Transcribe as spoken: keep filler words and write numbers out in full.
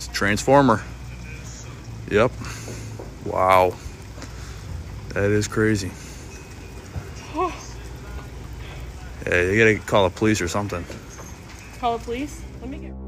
It's a transformer. Yep. Wow. That is crazy. Yeah, you gotta call the police or something. Call the police? Let me get...